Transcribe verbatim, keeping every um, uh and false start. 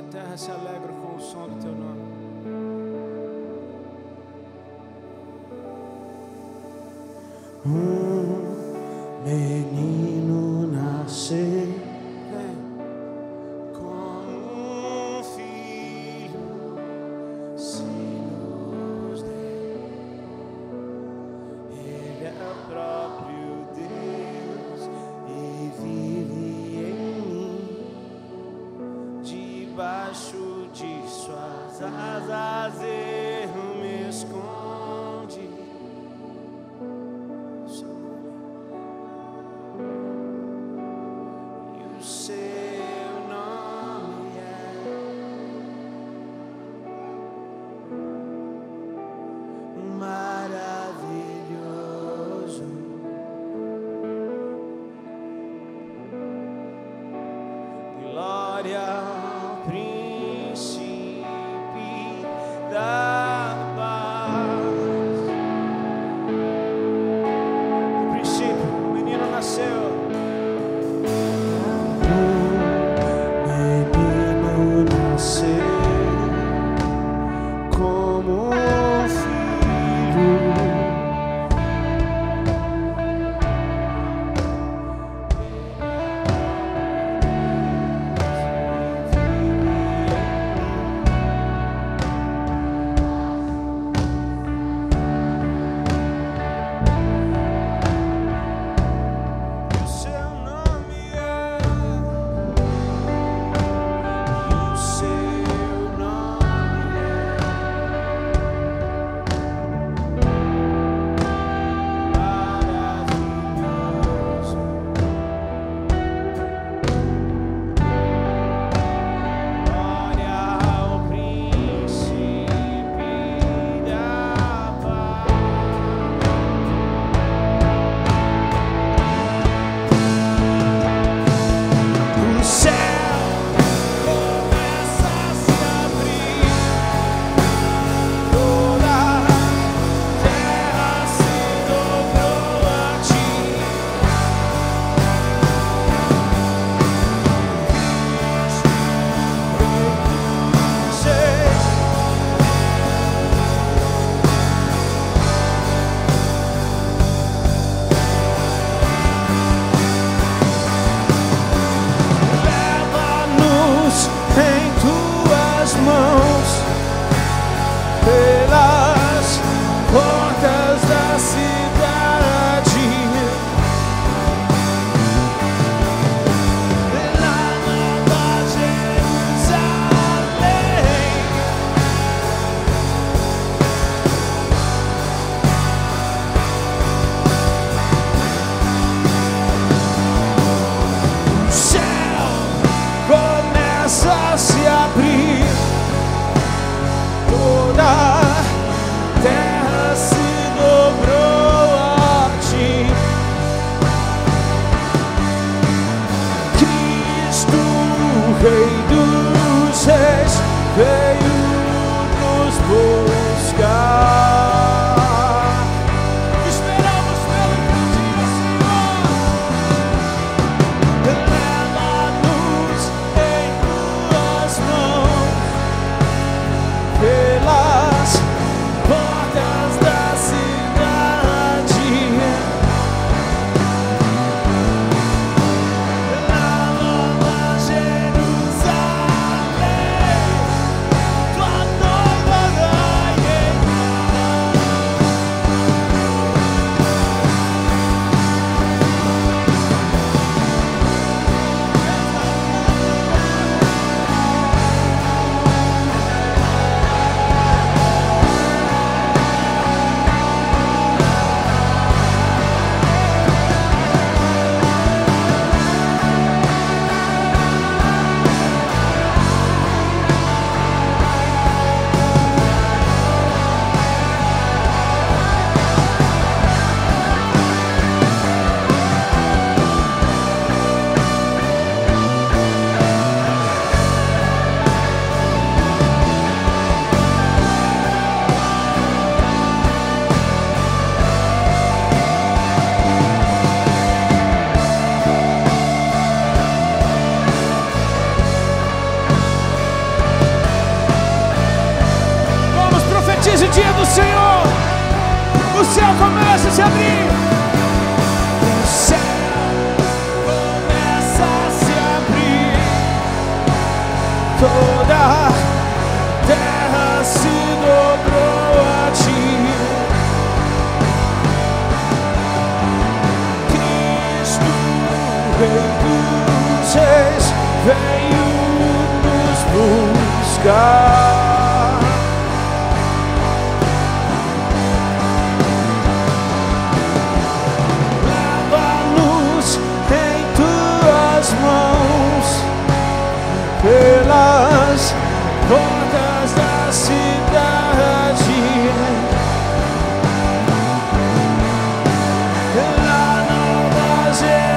terra se alegra com o som do teu nome. Um menino nasceu como um filho se nos deu. Ele é o próprio Deus e vive em mim. Debaixo de suas asas eu me escondi. E o seu nome é maravilhoso. Glória ao príncipe da paz. No princípio, o menino nasceu. O menino nasceu como um filho. O seu nome é, o seu nome é maravilhoso. Glória ao príncipe da paz. O céu começa a se abrir, toda a terra se dobrou a ti. Leva-nos em tuas mãos pelas portas da cidade. Lá nova Jerusalém. O céu começa a se abrir, toda a terra se dobrou a ti. Cristo, o Rei dos Reis, veio nos buscar. Esperamos pelo dia, Senhor. Leva-nos em tuas mãos pelas portas da cidade. Lá nova Jerusalém. céu começa a se abrir. O céu começa a se abrir. Toda a terra se dobrou a ti. Cristo, Rei dos Reis, veio nos buscar. Mãos pelas portas da cidade, na Nova Jerusalém.